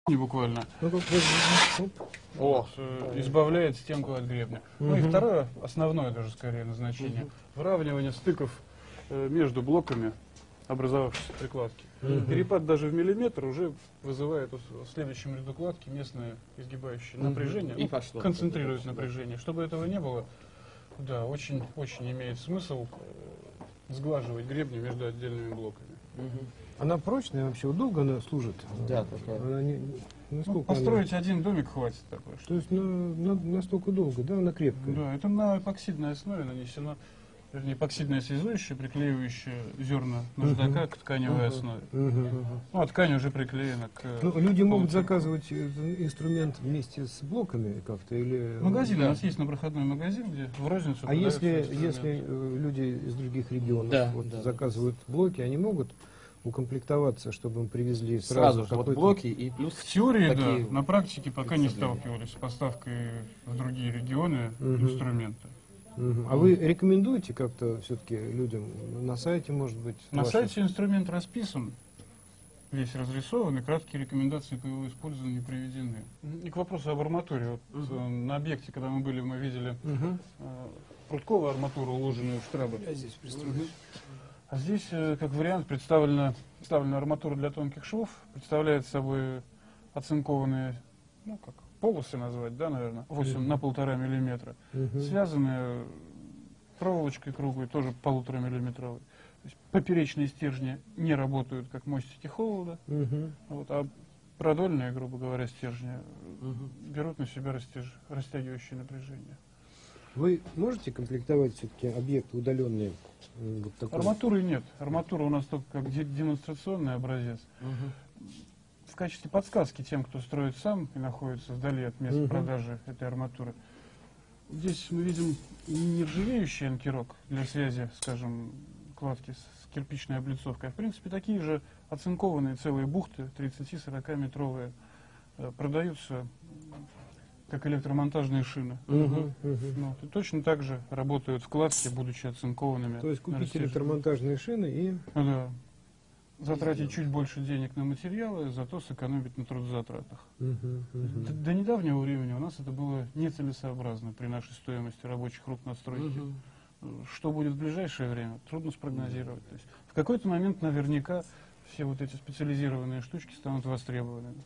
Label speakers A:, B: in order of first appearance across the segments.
A: не буквально. Избавляет стенку от гребня. Ну и второе, основное даже скорее назначение, выравнивание стыков между блоками образовавшейся прикладки. Перепад даже в миллиметр уже вызывает в следующем ряду кладки местное изгибающее напряжение, концентрирует напряжение. Чтобы этого не было, да, очень имеет смысл сглаживать гребни между отдельными блоками.
B: Она прочная вообще, долго она служит?
C: Да, такая.
A: Ну, построить один домик хватит такой.
B: То есть настолько долго, да, она крепкая?
A: Да, это на эпоксидной основе нанесено, вернее, эпоксидное связующее, приклеивающее зерна наждака к тканевой основе. Ну, а ткань уже приклеена к...
B: Ну, люди могут заказывать инструмент вместе с блоками как-то или...
A: Магазин, у нас есть на проходной магазин, где в розницу
B: А если люди из других регионов заказывают блоки, они могут укомплектоваться, чтобы им привезли
C: сразу же вот блоки и плюс
A: в теории,
C: такие,
A: да, на практике пока не сталкивались с поставкой в другие регионы инструмента.
B: А вы рекомендуете как-то все-таки людям на сайте, может быть?
A: На сайте инструмент расписан, весь разрисован, и краткие рекомендации по его использованию приведены. И к вопросу об арматуре. Вот, на объекте, когда мы были, мы видели прутковую арматуру, уложенную в штрабы.
B: Я здесь пристроюсь.
A: А здесь, как вариант, представлена арматура для тонких швов, представляет собой оцинкованные, ну, как полосы назвать, да, наверное, 8 на 1,5 миллиметра, связанные проволочкой круглой, тоже 1,5 миллиметровой. То есть поперечные стержни не работают как мостики холода, вот, а продольные, грубо говоря, стержни берут на себя растягивающее напряжение.
B: Вы можете комплектовать все-таки объекты удаленные? Вот такой?
A: Арматуры нет. Арматура у нас только как демонстрационный образец. В качестве подсказки тем, кто строит сам и находится вдали от места продажи этой арматуры. Здесь мы видим нержавеющий анкерок для связи, скажем, кладки с кирпичной облицовкой. А в принципе такие же оцинкованные целые бухты, 30-40 метровые, продаются как электромонтажные шины. И точно так же работают вкладки, будучи оцинкованными.
B: То есть купить электромонтажные шины и...
A: Да. Затратить чуть больше денег на материалы, зато сэкономить на трудозатратах. До недавнего времени у нас это было нецелесообразно при нашей стоимости рабочих рук на стройке. Что будет в ближайшее время, трудно спрогнозировать. То есть в какой-то момент наверняка все вот эти специализированные штучки станут востребованными.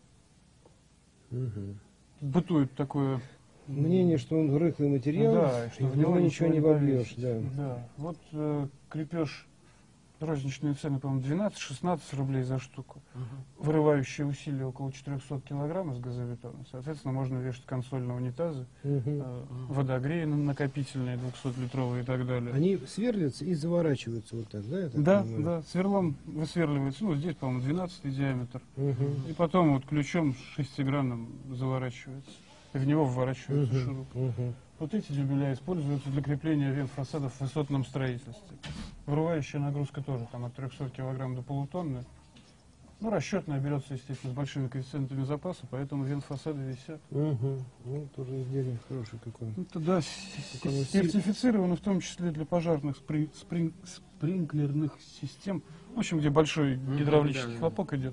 A: Бытует такое
B: мнение, что он рыхлый материал,
A: да, что
B: в него ничего не вобьешь.
A: Да. Вот крепеж, розничные цены, по-моему, 12-16 рублей за штуку. Вырывающие усилия около 400 килограмм из газобетона. Соответственно, можно вешать консоль на унитазы, водогреи накопительные, 200-литровые и так далее.
B: Они сверлятся и заворачиваются вот так, да?
A: Да, сверлом высверливается, ну, здесь, по-моему, 12 диаметр. И потом вот ключом шестигранным заворачивается. И в него вворачивается шуруп. Вот эти дюбеля используются для крепления вен фасадов в высотном строительстве. Вырывающая нагрузка тоже там от 300 килограмм до полутонны. Ну, расчетная берется, естественно, с большими коэффициентами запаса, поэтому вен фасады висят.
B: Ну, тоже изделие хорошее такое.
A: Это, да, сертифицировано в том числе для пожарных спринклерных систем. В общем, где большой гидравлический хлопок идет.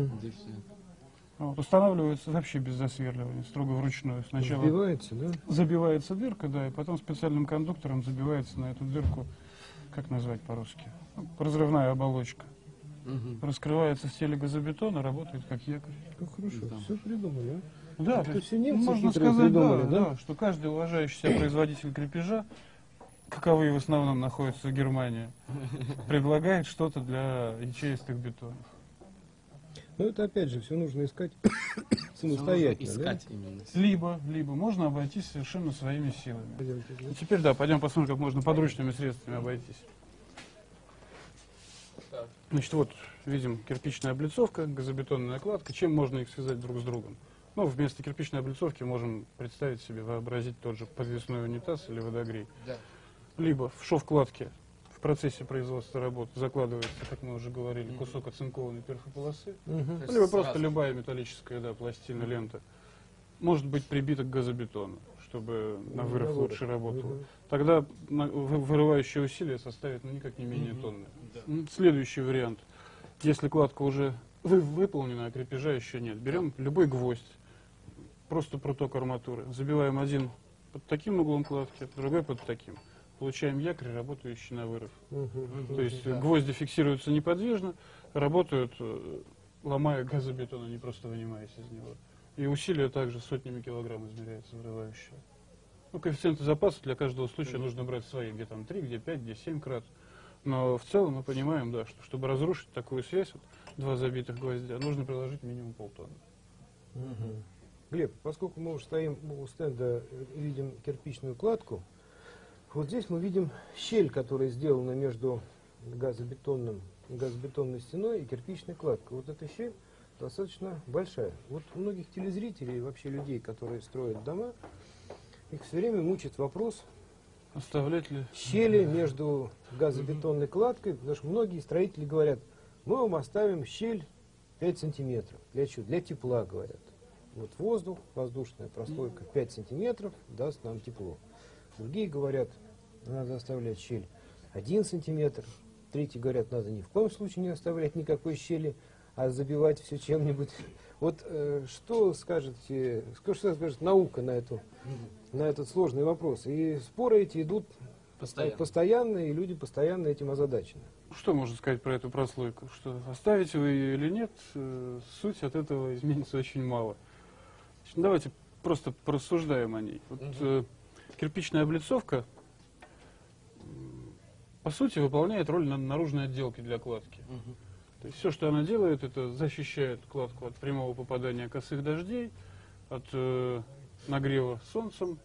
A: Вот, устанавливается вообще без засверливания, строго вручную. Сначала
B: забивается, да?
A: Забивается дырка, да, и потом специальным кондуктором забивается на эту дырку, как назвать по-русски, разрывная оболочка. Раскрывается в теле газобетона, работает как якорь.
B: Как хорошо, все придумали, а?
A: Да,
B: то есть
A: можно сказать, придумали, да, что каждый уважающий себя производитель крепежа, каковые в основном находятся в Германии, предлагает что-то для ячеистых бетонов.
B: Но это опять же все нужно искать самостоятельно.
C: Искать именно.
A: Либо можно обойтись совершенно своими силами. Теперь да, пойдем посмотрим, как можно подручными средствами обойтись. Значит, вот видим кирпичная облицовка, газобетонная кладка. Чем можно их связать друг с другом? Ну, вместо кирпичной облицовки можем представить себе, вообразить тот же подвесной унитаз или водогрей. Либо в шов кладки в процессе производства работы закладывается, как мы уже говорили, кусок оцинкованной перфополосы, либо просто любая металлическая пластина, лента, может быть прибита к газобетону, чтобы на вырыв лучше работало. Тогда вырывающее усилие составит никак не менее тонны. Следующий вариант. Если кладка уже выполнено, а крепежа еще нет. Берем любой гвоздь, просто пруток арматуры, забиваем один под таким углом кладки, другой под таким. Получаем якорь, работающий на вырыв. То есть гвозди фиксируются неподвижно, работают, ломая газобетон, а не просто вынимаясь из него. И усилие также сотнями килограмм измеряется вырывающего. Ну, коэффициенты запаса для каждого случая нужно брать свои, где там 3, где 5, где 7 крат. Но в целом мы понимаем, да, что чтобы разрушить такую связь, вот, 2 забитых гвоздя, нужно приложить минимум полтонны.
B: Глеб, поскольку мы уже стоим у стенда, видим кирпичную кладку, вот здесь мы видим щель, которая сделана между газобетонной стеной и кирпичной кладкой. Вот эта щель достаточно большая. Вот у многих телезрителей и вообще людей, которые строят дома, их все время мучает вопрос,
A: Оставлять ли
B: щели между газобетонной кладкой, потому что многие строители говорят, мы вам оставим щель 5 сантиметров. Для чего? Для тепла, говорят. Вот воздух, воздушная прослойка 5 сантиметров даст нам тепло. Другие говорят, надо оставлять щель 1 сантиметр. Третьи говорят, надо ни в коем случае не оставлять никакой щели, а забивать все чем-нибудь. Вот что скажет наука на этот сложный вопрос? И споры эти идут постоянно, и люди постоянно этим озадачены.
A: Что можно сказать про эту прослойку? Что оставите вы ее или нет, суть от этого изменится очень мало. Значит, давайте просто порассуждаем о ней. Вот, кирпичная облицовка, по сути, выполняет роль наружной отделки для кладки. То есть все, что она делает, это защищает кладку от прямого попадания косых дождей, от нагрева солнцем.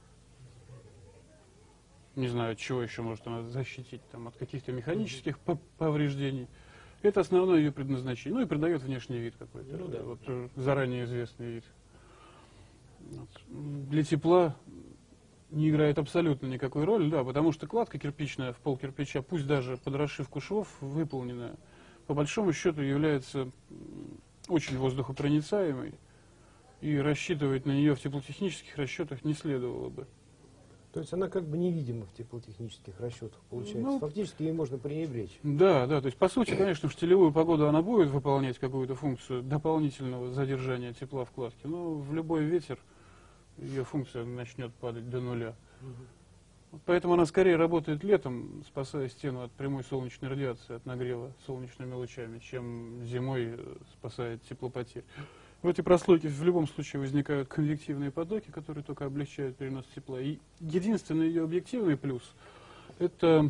A: Не знаю, от чего еще может она защитить, там, от каких-то механических повреждений. Это основное ее предназначение. Ну и придает внешний вид какой-то, вот, заранее известный вид. Вот. Для тепла не играет абсолютно никакой роли, да, потому что кладка кирпичная в пол кирпича, пусть даже под расшивку швов выполненная, по большому счету является очень воздухопроницаемой, и рассчитывать на нее в теплотехнических расчетах не следовало бы.
B: То есть она как бы невидима в теплотехнических расчетах, получается.
A: Ну,
B: фактически ей можно пренебречь.
A: Да, то есть по сути, конечно, в штилевую погоду она будет выполнять какую-то функцию дополнительного задержания тепла в кладке, но в любой ветер ее функция начнет падать до нуля. Поэтому она скорее работает летом, спасая стену от прямой солнечной радиации, от нагрева солнечными лучами, чем зимой спасает теплопотерь. В этой прослойке в любом случае возникают конвективные потоки, которые только облегчают перенос тепла. И единственный ее объективный плюс – это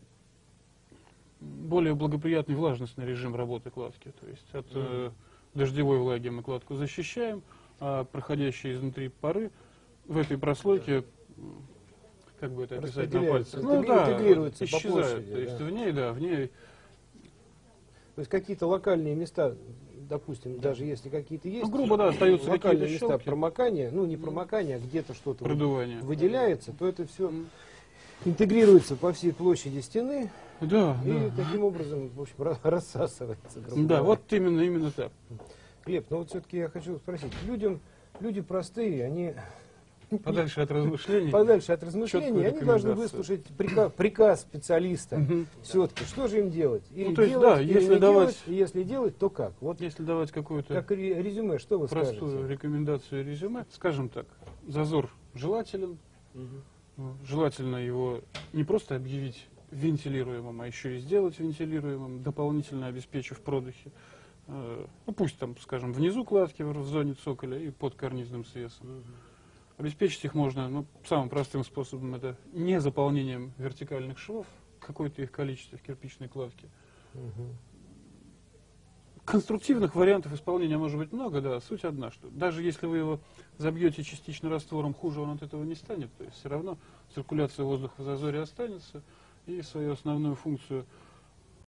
A: более благоприятный влажностный режим работы кладки. То есть от дождевой влаги мы кладку защищаем, а проходящие изнутри пары в этой прослойке, как бы это описать на пальцах,
B: интегрируются по
A: исчезают.
B: площади.
A: То есть в ней.
B: То есть какие-то локальные места, допустим, даже если какие-то есть,
A: грубо, остаются
B: локальные
A: какие-то
B: места
A: щелки,
B: промокания, не промокания, а где-то что-то
A: продувание
B: выделяется, то это все интегрируется по всей площади стены и таким образом, в общем, рассасывается.
A: Да, вот именно так.
B: Глеб, вот все-таки я хочу спросить, люди простые, они
A: подальше от размышлений,
B: они должны выслушать приказ специалиста. Все-таки, что же им делать? Или делать, или не делать, и если делать, то как? Вот
A: если давать какую-то
B: как резюме, что вы
A: простую
B: скажете?
A: рекомендацию резюме, скажем так, зазор желателен, желательно его не просто объявить вентилируемым, а еще и сделать вентилируемым, дополнительно обеспечив продухи. Пусть там, скажем, внизу кладки в зоне цоколя и под карнизным свесом. Обеспечить их можно самым простым способом, это не заполнением вертикальных швов, какое-то их количество в кирпичной кладке. Конструктивных вариантов исполнения может быть много, да, суть одна, что даже если вы его забьете частично раствором, хуже он от этого не станет, то есть все равно циркуляция воздуха в зазоре останется, и свою основную функцию